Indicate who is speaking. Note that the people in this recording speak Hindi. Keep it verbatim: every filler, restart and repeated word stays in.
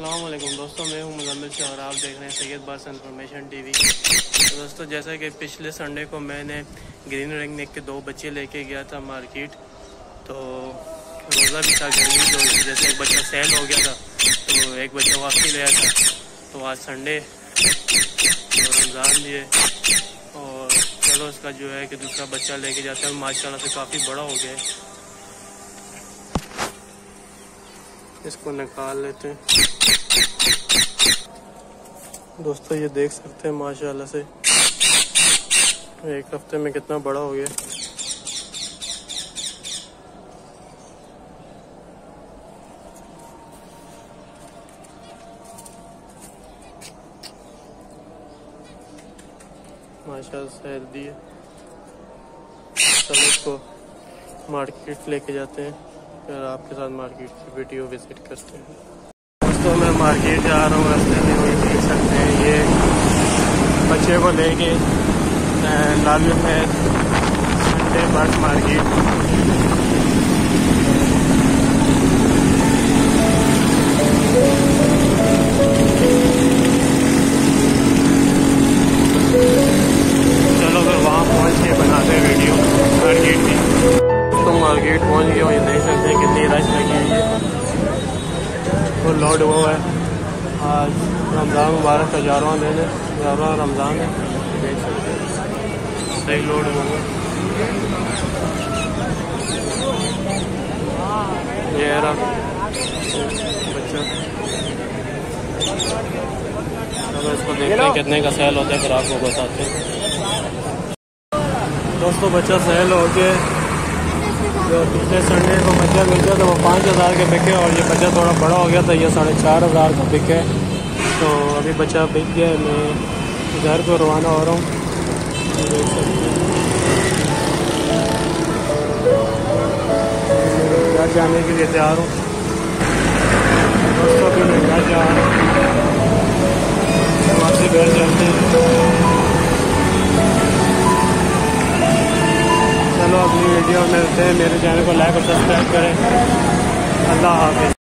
Speaker 1: अस्सलाम वालेकुम दोस्तों, मैं हूं मुजम्मिल शाह और आप देख रहे हैं सैयद बास इन्फॉर्मेशन टीवी। तो दोस्तों, जैसा कि पिछले संडे को मैंने ग्रीन रिंग नेक के दो बच्चे लेके गया था मार्केट, तो रोज़ा भी था गर्मी की वजह से, जैसे एक बच्चा सेल हो गया था तो एक बच्चा वापसी लिया था। तो आज संडे तो रमज़ान भी है और चलो इसका जो है कि दूसरा बच्चा लेके जाते हैं। माशाल्लाह से काफ़ी बड़ा हो गया है, इसको निकाल लेते हैं। दोस्तों ये देख सकते हैं माशाल्लाह से एक हफ्ते में कितना बड़ा हो गया। माशाल्लाह से हेल्दी है। चलो इसको मार्केट लेके जाते हैं, फिर आपके साथ मार्केट की वीडियो विजिट करते हैं। दोस्तों मैं मार्केट जा रहा हूँ, रास्ते में वही देख सकते हैं ये बच्चे को लेके लाल है संडे बर्ड मार्केट। चलो फिर वहाँ पहुँच के बनाते हैं वीडियो मार्केट की। तो मार्केट पहुँच गए, ये देख सकते हैं कितनी रश लगी हुई है, फुल लोड हुआ है। आज रमज़ान मुबारक का ग्यारहवां दिन है, ग्यारहवां रमज़ान है, देख सकते हैं सही लोड हुआ है। ये रहा बच्चा, चलो इसको देखते हैं कितने का सेल होता है, फिर आपको बताते हैं। दोस्तों बच्चा सेल हो गया, जो पिछले संडे को बच्चा मिल गया था वो पाँच हज़ार के बिके और ये बच्चा थोड़ा बड़ा हो गया था, ये साढ़े चार हज़ार का बिके। तो अभी बच्चा बिक गया, मैं घर को रवाना हो रहा हूँ। देख सकते हैं घर जाने के लिए तैयार हूँ दोस्तों, भी मैं घर जा रहा हूँ, वहाँ से घर चलते हैं। चलो अगली वीडियो में मिलते हैं। मेरे चैनल को लाइक और सब्सक्राइब करें। अल्लाह हाफ़िज़।